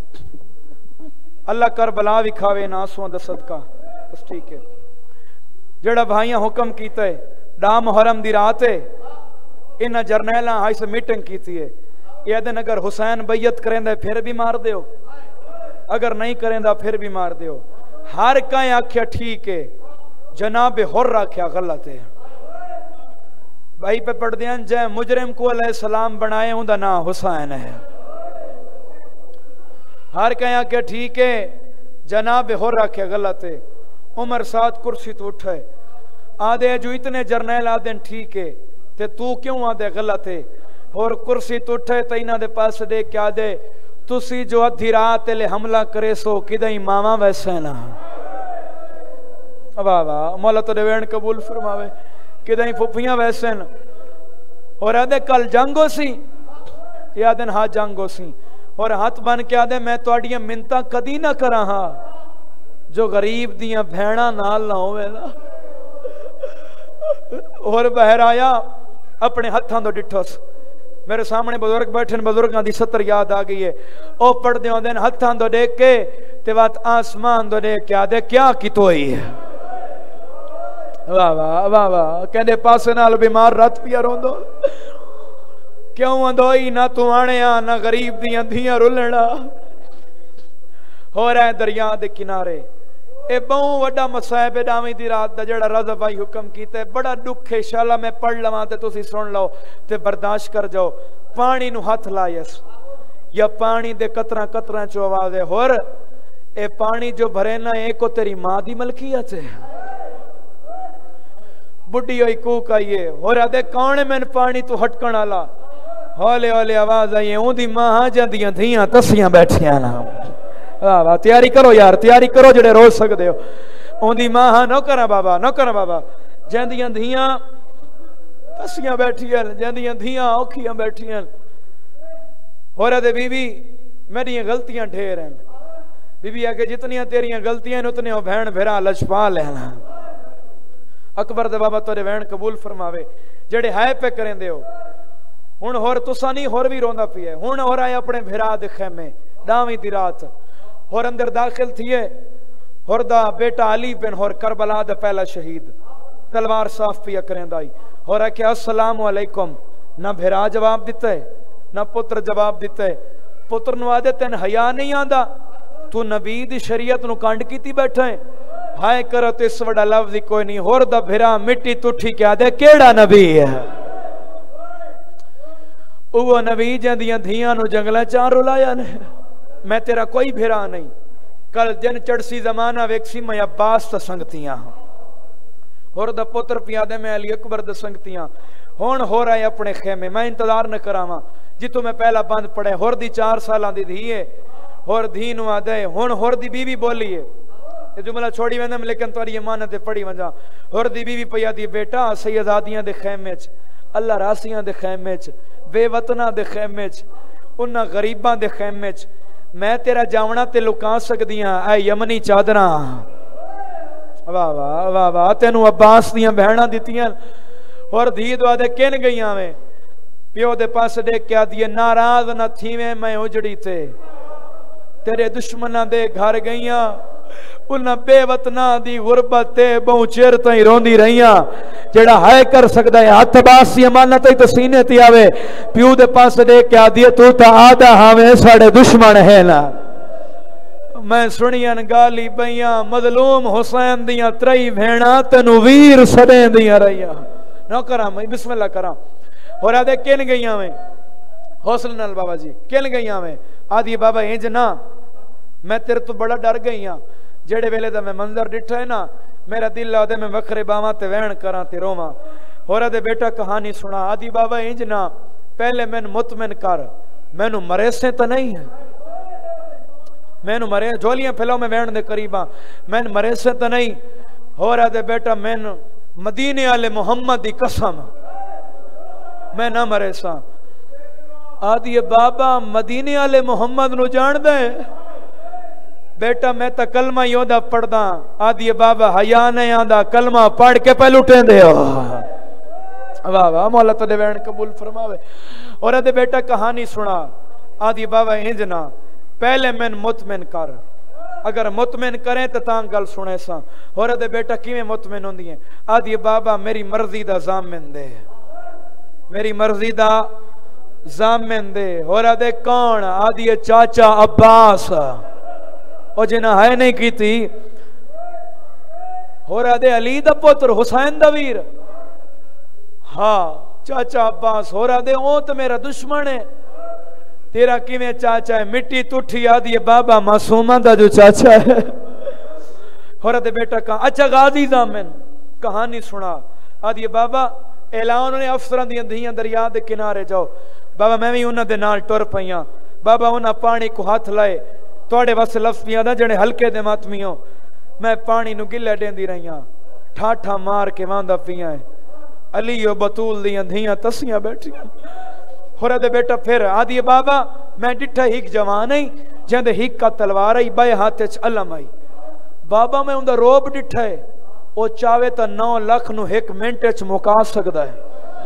اللہ کربلا بھی کھاوے ناسوں دا صدقہ. بس ٹھیک ہے. جڑا بھائیاں حکم کیتا ہے ڈا محرم دی رات ہے انہاں جرنیلاں ہائی سے میٹنگ کیتی ہے. یہ دن اگر حسین بیعت کریں دے پھر بھی مار دیو, اگر نہیں کریں دا پھر بھی مار دیو. ہر کائیں آکھیا ٹھیک ہے, جناب حر آکھیا غلط ہے. بھائی پہ پڑھ دیاں جے مجرم کو علیہ السلام بنائے ہوں دا نا حسین ہے. ہر کہیں آکھیا ٹھیک ہے, جناب حر آکھیا غلط ہے. عمر ساتھ کرسی تو اٹھائے آدھے جو اتنے جرنیل آدھیں ٹھیک ہے تے تو کیوں آدھے غلط ہے. اور کرسی تو اٹھائے تینہ دے پاس دے کیا دے تسی جو ادھی رات لے حملہ کرے سو کدھیں ماما ویسے نا. واہ واہ, مولا تو دیوین قبول فرماوے. کدھیں پھپیاں ویسے نا. اور آدھے کل جنگو سی, یہ آدھن ہاں جنگو سی. اور ہاتھ بن کے آدھے میں تواڈیاں منتاں کدی نہ کراں ہاں جو غریب دیاں بھیڑاں نال نہ ہوئے نا. اور بہر آیا اپنے ہتھاں تو ڈٹھوس. میرے سامنے بزرگ بیٹھے بزرگاں دی ستر یاد آ گئی ہے. او پڑھ دیاں دین ہتھاں تو دیکھ کے تے وات آسمان تو دیکھ کے آدھے کیا کیتوئی ہے. واہ واہ واہ واہ کہندے پاسے نال بیمار رات پیا روندو کیوں اندوئی نہ تو آنیا نہ غریب دیاں دھیاں رلنا. ہو رہے دریا دے کنارے اے بہوں وڈا مصائب ڈاویں دی رات دا جڑا رضا بھائی حکم کیتا ہے بڑا دکھ ہے. انشاءاللہ میں پڑھ لواں تے تسی سن لو تے برداشت کر جاؤ. پانی نو ہاتھ لائیس یا پانی دے قطرہ قطرہ چو آواز ہے. اور اے پانی جو بھرے نا اے کو تیری ماں دی ملکیت ہے. بڑی ہوئی کوک آئیے اور آدھے کون ہے میں پانی تو ہٹکن آلا. ہولے ہولے آواز آئیے اون دی ماں ہاں جاندیاں دھیاں تسیاں بیٹھیاں نا. واہ واہ تیاری کرو یار تیاری کرو جڑے روز سکدے ہو. اون دی ماں ہاں نو کرا بابا نو کرا بابا جاندیاں دھیاں تسیاں بیٹھیاں جاندیاں دھیاں اوکھیاں بیٹھیاں. اور آدھے بی بی میری غلطیاں ڈھیر ہیں. بی بی آگے جتنیاں تیریاں غلطیاں اتنے ہو بہن بھیرا لجپا لینا. اکبر دے بابا تورے وین قبول فرماوے جڑے ہائے پہ کریں دے ہو. ہن ہور تسا نہیں ہور بھی روندا پیا ہے. ہن ہور آئے اپنے بھرا دے خیمے ڈاویں دی رات اور اندر داخل تھیے. اور دا بیٹا علی بن اور کربلا دا پہلا شہید تلوار صاف پیا کریں دائی. اور کہ السلام علیکم نہ بھرا جواب دیتا ہے نہ پتر جواب دیتا ہے. پتر نو آدھے تین حیا نہیں آندا تو نبی دی شریعت نو کانڈ کیتی بیٹھا ہے. ہائے کرو تو اس وڈا لفظ کوئی نہیں. اور دا بھرا مٹی تٹھی کیا دے کیڑا نبی ہے. وہ نبی جاندیاں دھیاں نو جنگلہ چار رلایا نے. میں تیرا کوئی بھرا نہیں. کل دن چڑسی زمانہ ویکسی میں عباس تا سنگتیاں اور دا پتر پیادے میں علی اکبر دا سنگتیاں. ہون ہو رہا ہے اپنے خیمے میں انتظار نہ کراواں جتوں میں پہلا بند پڑے. ہور دی چار سالاں دی دھی ہے ہور دھی نو آدھے ہون ہور دی بی بی بولی ہے. یہ جملہ چھوڑی ویندم لیکن تواری امانت پڑھی ونجا. ہور دی بی بی پیا دی بیٹا سیدادیاں دے خیمے چ اللہ راسیاں دے خیمے چ بے وطنہ دے خیمے چ انہاں غریباں دے خیمے چ میں تیرا جاونا تے لکا سکدیاں اے یمنی چادراں. واہ واہ واہ واہ تینوں عباس دیاں بہناں دتیاں. اور دھی دعا دے کن گئیاں میں پیو دے پاس دیکھ کے آدھی ناراض نہ تھیویں میں اجڑی تے تیرے دشمناں دے گھر گئیاں. انہاں بے وطناں دی غربت تے بہوں چیر تائیں روندی رہیاں. جڑا ہائے کر سکدا ہے ہاتھ باس دی امانت تے سینے تے آوے پیو دے پاس دیکھ کے آدھی تو تا آدھا ہاویں ساڑے دشمن ہے نا. میں سنیاں گالی بیاں مظلوم حسین دیاں ترئی بھیڑاں تینو ویر سڑیں دیاں رہیاں. نہ کراں میں بسم اللہ کراں. اور آدھے کن گئیاں میں حوصلے نال بابا جی کن گئیاں میں آدھی بابا انج نہ میں تیرے تو بڑا ڈر گئی ہاں. جڑے ویلے دا میں منظر ڈٹھا ہے نا میرا دل آدھے میں وکھرے باواں تے وین کراں تے روواں. اور آدھے بیٹا کہانی سنا. آدھی بابا انج نہ پہلے میں مطمئن کر مینو مرے سے تو نہیں ہے. مینو مرے جولیاں پھیلاؤ میں وین دے قریباں میں مرے سے تو نہیں. اور آدھے بیٹا میں مدینے والے محمد دی قسم میں نہ مرے سا. آدھی بابا مدینے والے محمد نو جان دے بیٹا میں تا کلمہ یودا پڑھ دا. آدھی بابا حیا نہیں آندا کلمہ پڑھ کے پہ لٹیں دے ہو. واہ واہ مولا تدے وین قبول فرماوے. اور آدھے بیٹا کہانی سنا. آدھی بابا انج نہ پہلے میں مطمئن کر اگر مطمئن کریں تو تاں گل سنے سا. اور آدھے بیٹا کیویں مطمئن ہوندی ہیں. آدھی بابا میری مرضی دا ضامن دے میری مرضی دا ضامن دے. اور آدھے کون آدھی چاچا عباس او جنہ ہے نہیں کی تھی. اور آدھے علی دا پتر حسین دا ویر ہاں چاچا عباس. اور آدھے او تو میرا دشمن ہے تیرا کیویں چاچا ہے مٹی تٹھی. آدھی بابا معصومہ دا جو چاچا ہے. اور آدھے بیٹا کہاں اچھا غازی ضامن کہانی سنا. آدھی بابا اعلان نے افسران دیاں دھیاں دریا دے کنارے جاؤ. بابا میں بھی انہاں دے نال ٹر پئیاں. بابا انہاں پانی کو ہاتھ لائے توڑے واسطے لفظ پیاں دا جڑے ہلکے دے ماتمیوں. میں پانی نو گلے ڈیندی رہیاں ٹھاٹھا مار کے واندا پیاں. علی و بطول دیاں دھیاں تسیاں بیٹھیاں. اور دے بیٹا پھر آدھی بابا میں ڈٹھا ہیک جوان ہی جہاں ہیک کا تلوار آئی بائے ہاتھ علم آئی بابا میں اندر روب ڈٹھا ہے وہ چاہے تا نو لکھ نو ایک منٹ اچ مکا سکتا ہے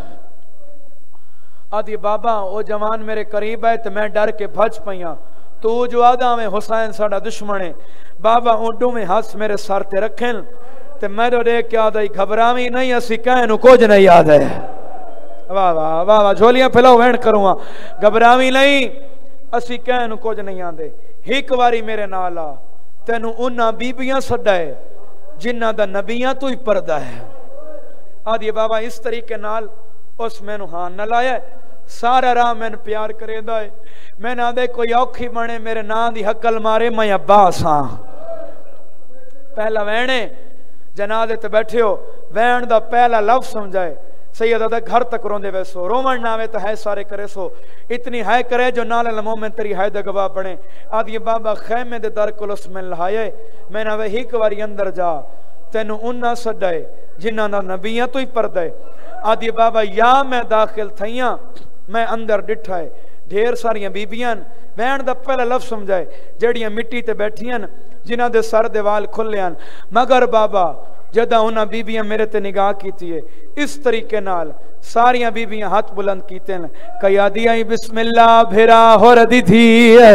آدھی بابا وہ جوان میرے قریب ہے تو میں ڈر کے بھج پہیاں تو جو آدھا میں حسین ساڑا دشمن ہے بابا اونڈوں میں ہاتھ میرے سر تے رکھیں تے میں تو دیکھ کے آدھا گھبرامی نہیں اسی کہنو کچھ نہیں یاد ہے واہ واہ واہ واہ جھولیاں پھیلاؤ وین کروں گھبرامی نہیں اسی کہنو کچھ نہیں آدھے ایک واری میرے نالا تینو انہاں بیبیاں سڈا ہے جنہ دا نبیاں تو ہی پردہ ہے آدھی بابا اس طریقے نال اس میں نو ہاں نہ لایا سارا راہ میں نے پیار کرے دا ہے میں نہ دے کوئی اوکھی بنے میرے نا دی حقل مارے میں عباس ہاں پہلا وینے جنازے تے بیٹھے ہو وین دا پہلا لفظ سمجھائے سیدہ دا گھر تک روندے ویسو رومن ناوے تو ہے سارے کرے سو اتنی ہے کرے جو نال المومن تری ہے دا گواہ بنے آدھی بابا خیمے دے در کلس میں لہائے میں نہ وہ ہیک واری اندر جا تینو انہا سڈائے جنہ نا نبیاں تو ہی پردے آدھی بابا یا میں داخل تھیاں میں اندر ڈٹھائے ڈھیر ساریاں بیبیاں بین دا پہلا لفظ سمجھائے جڑیاں مٹی تے بیٹھیاں جنہ دے سر دیوال کھلیاں مگر بابا جدہ انہاں بیبیاں میرے تے نگاہ کیتی ہے اس طریقے نال ساریاں بیبیاں ہاتھ بلند کیتے ہیں کیا دیا بسم اللہ بھیرا ہو ردی تھی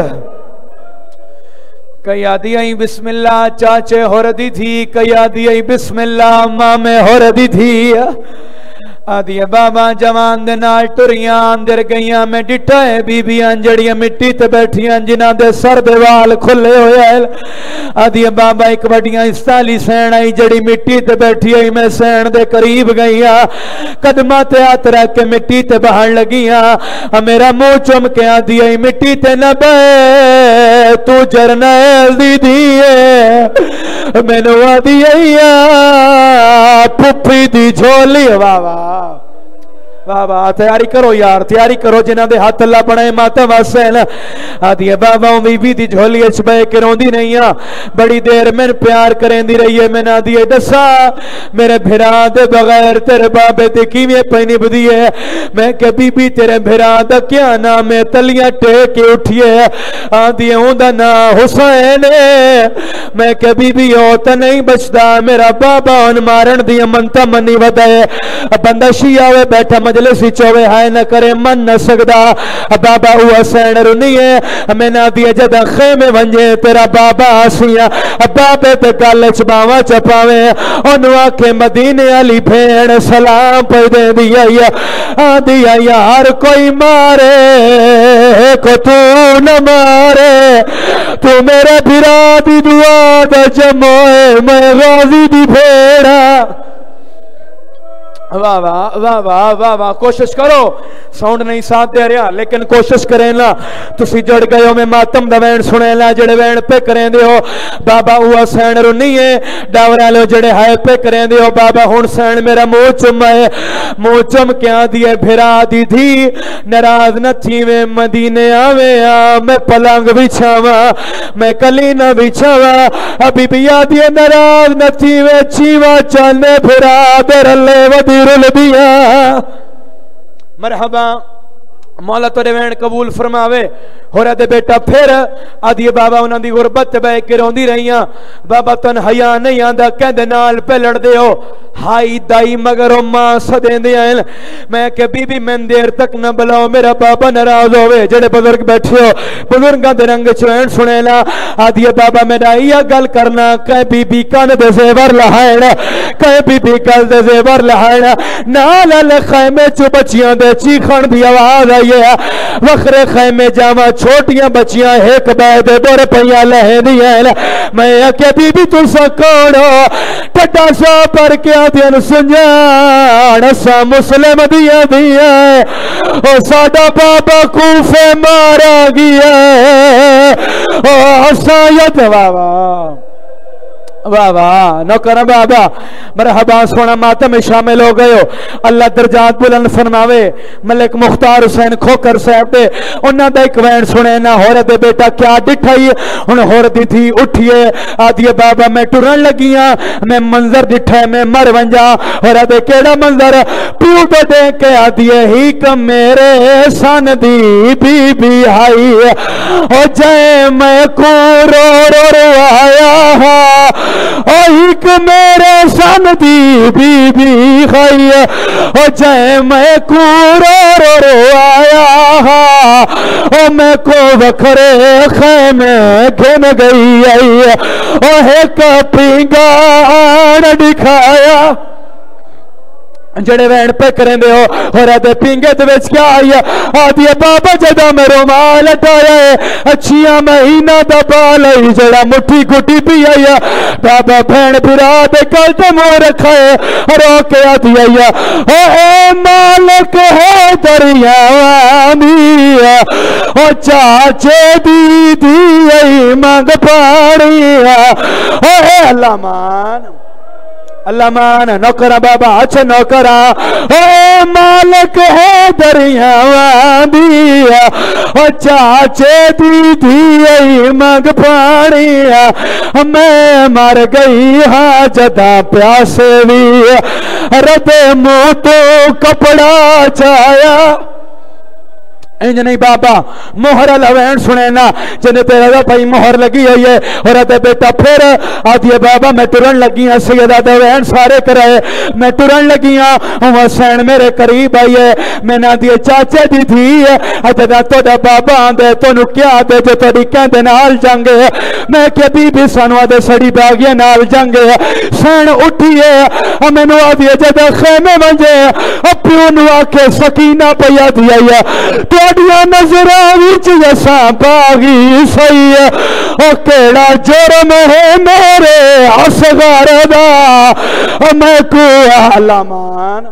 کیا دیا بسم اللہ چاچے ہو ردی تھی کیا دیا بسم اللہ مامے ہو ردی تھی آدھی بابا جوان دے نال ٹریاں اندر گئیاں میں ڈٹھا ہے بیبیاں جڑیاں مٹی تے بیٹھیاں جنہاں دے سر دے وال کھلے ہوئے آدھی بابا ایک بڑیاں استالی سین آئی جڑی مٹی تے بیٹھی آئی میں سین دے قریب گئیاں قدمہ تے ہاتھ رکھ کے مٹی تے باہر لگیاں میرا منہ چم کے آدھی آئی مٹی تے نہ بے تو جرنیل دی دیئے میں نو آدھی آئی پھپی دی جھولی واہ واہ واہ تیاری کرو یار تیاری کرو جنہ دے ہاتھ اللہ بڑھائے ماتم حسین آدھی بابا بی بی دی جھولی اچ بے کے رون دی نہیں آ بڑی دیر میں پیار کریں دی رہی ہے میں نہ دیئے دسا میرے بھرا دے بغیر تیرے بابے تے کیویں پہنی بدی ہے میں کہ بی بی تیرے بھرا دا کیا نام ہے تلیاں ٹیک کے اٹھیے آدھی ہوں دا نا حسین میں کہ بی بی ہو تا نہیں بچدا میرا بابا ان مارن دی منتا منی ودائے بندہ شیعہ بیٹھا مجلسی چوے ہائے نہ کرے من نہ سکدا بابا او حسین رونی ہے میں نہ دیا جدہ خیمے ونجے تیرا بابا آسیاں بابے تے گالے چباواں چپاویں انو آکھے مدینے علی بھین سلام پہ دے دیا یا آدیا یار کوئی مارے کو تو نہ مارے تو میرے بھرا دی دعا دا جموئے میں غازی دی بھیڑا واہ واہ واہ واہ واہ واہ کوشش کرو ساؤنڈ نہیں ساتھ دے رہا لیکن کوشش کریں نا تسی جڑ گئے ہو میں ماتم دا وین سنے لا جڑے وین پہ کریں دے ہو بابا ہوا سین رونی ہے ڈاورا لو جڑے ہائے پہ کریں دے ہو بابا ہون سین میرا موہ چم ہے موہ چم کیا دیئے بھرا دی تھی نراز نہ تھی میں مدینے آوے آ میں پلنگ بچھاوا میں کلینہ بچھاوا ابھی بھی آدھیے نراز نہ تھی میں چیوا چانے بھرا دے رلے ودی رل دیا مرحبا مولا تورے وین قبول فرماوے ہو رہا دے بیٹا پھر آدھی بابا انہاں دی غربت بے کے روندی رہیاں بابا تن حیا نہیں آندا کہندے نال پہ لڑ دے ہو ہائی دائی مگر ماں سدیں دے آئیں میں کہ بی بی میں دیر تک نہ بلاؤ میرا بابا ناراض ہوئے جڑے بزرگ بیٹھے ہو بزرگاں دے رنگ چوین سنے لا آدھی بابا میرا یہ گل کرنا کہ بی بی کان دے زیور لہائنا کہ بی بی کل دے زیور لہائنا نالا لخیمے چو بچیاں دے چیخن دی آواز آئی ہے وخر خیمے جاما چھوٹیاں بچیاں ایک بیدے دور پہیاں لہیں دیا میں کہ بی بی تو سکوڑو ٹٹا سا پر کیا دین سنجان سا مسلم دیا دیا او ساڑا بابا کوفے مارا گیا او حسایت بابا واہ واہ نوکر بابا مرحبا سونا ماتم میں شامل ہو گئے ہو اللہ درجات بلند فرماوے ملک مختار حسین کھوکر صاحب دے انہاں دا ایک وین سنے نا عورت بیٹا کیا ڈٹھائی ہن عورت تھی اٹھیے آدھی بابا میں ٹرن لگیاں میں منظر ڈٹھے میں مر ونجا عورت کیڑا منظر پیو تو دے کے آدھی ہی کم میرے سان دی بی بی آئی او جائے میں کو رو رو رو آیا ایک میرے سن دی بی بی خائی او جائے میں کو رو رو رو آیا او میں کو وکھرے خیمے گھن گئی آئی او ایک پینگا آن دکھایا جڑے وین پہ کریں دے ہو اور آدھے پینگے دے ویچ کیا آئی آدھی بابا جدہ میں رومال اٹھایا ہے اچھیاں مہینہ دا بالائی جڑا مٹھی گھٹی پی آئی بابا بھین بھرا دے کل تے مو رکھا ہے اور اوکے آدھی آئی او اے مالک ہے دریا وامی او چاچے دی دی ای مانگ پاڑی او اے اللہ مان اللہ مان نوکرہ بابا اچھا نوکرہ اے مالک ہے دریاں دیا او چاچے دی دی مانگ پانیا میں مر گئی ہاں جدا پیاسے بھی رد منہ تو کپڑا چایا انج نہیں بابا مہر لوین سنے نا جنہیں تیرا دا بھائی مہر لگی ہوئی ہے اور آدھے بیٹا پھر آدھے بابا میں ٹرن لگی ہاں سیدہ دوین سارے کرائے میں ٹرن لگی ہاں ہوں حسین میرے قریب آئی ہے میں نہ دیئے چاچے دی تھی آدھے دا تو دا بابا آندے تو نو کیا دے جو تو دی کہندے نال جنگے میں کیا بی بی سانو آدھے سڑی باغیے نال جنگے سین اٹھیے ہمیں نو آدھے جدہ خیمے منجے اپیو نو آکے سکینہ پیا دیا یا تو دیا نظر آویچ جیسا باغی سئی او کیڑا جرم ہے میرے اصغر دا میں کو عالمان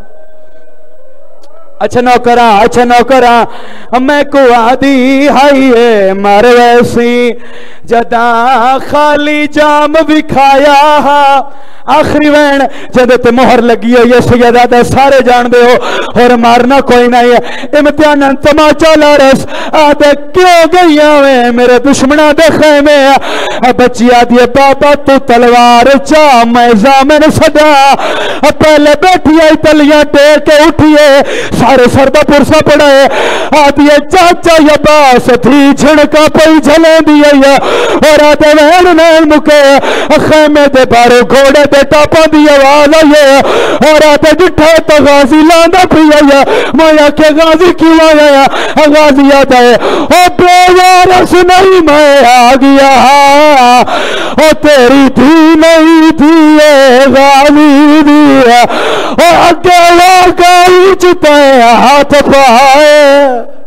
اچھا نوکرہ اچھا نوکرہ میں کو آدھی ہائی ہے مر ویسی جدا خالی جام بکھایا آخری وین جدے تے مہر لگی ہے یہ سیدہ دے سارے جان دے ہو اور مارنا کوئی نہیں ہے امتحان تماچا لارس آدھے کیوں گئی آویں میرے دشمنہ دے خیمے بچی آدھی بابا تو تلوار چاہ میں زامن صدا پہلے بیٹھی آئی تلیاں ٹیک کے اٹھیے سارے سردہ پرسا پڑھائے آدھی چاچا یا باس تھی جھنکا پئی جھلیں دیا اور آدھے وین نین مکے خیمے دے بارے گھوڑے دے ٹاپا دی آواز آئیے اور آتے جٹھے تو غازی لاندہ پی آئیے میں کہ غازی کیوں آیا غازی آتا ہے او بے وارس نہیں میں آگیا او تیری تھی نہیں تھی غازی دیا او اگے واقعی چتے ہاتھ پائے